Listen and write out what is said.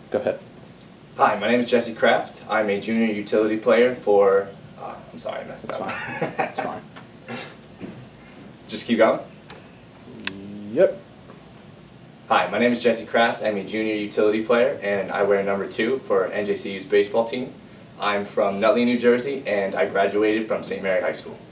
Go ahead. Hi, my name is Jesse Kraft. I'm a junior utility player for, I'm sorry, I messed That's up. fine. That's fine. Just keep going? Yep. Hi, my name is Jesse Kraft. I'm a junior utility player, and I wear number 2 for NJCU's baseball team. I'm from Nutley, New Jersey, and I graduated from St. Mary High School.